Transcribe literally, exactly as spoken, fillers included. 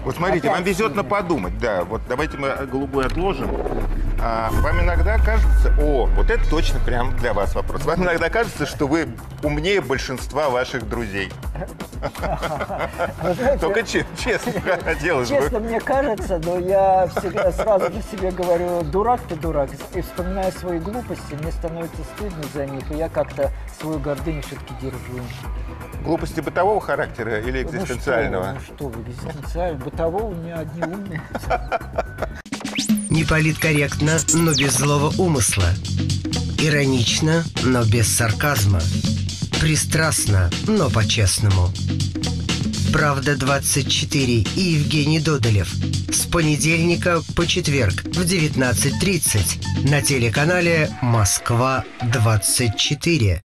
Вот смотрите, Опять вам везет сильно. на подумать, да. Вот давайте мы голубой отложим. А, вам иногда кажется... О, вот это точно прям для вас вопрос. Вам иногда кажется, что вы умнее большинства ваших друзей. Вы знаете, Только че- честно, хотелось бы. честно, мне кажется, но я всегда сразу же себе говорю, дурак ты, дурак. И вспоминая свои глупости, мне становится стыдно за них, и я как-то свою гордыню все-таки держу. Глупости бытового характера или Ну экзистенциального? что, вы, ну что вы, экзистенциально, бытового у меня одни умные. Неполиткорректно, но без злого умысла. Иронично, но без сарказма. Пристрастно, но по-честному. «Правда двадцать четыре» и Евгений Додолев. С понедельника по четверг в девятнадцать тридцать на телеканале «Москва двадцать четыре».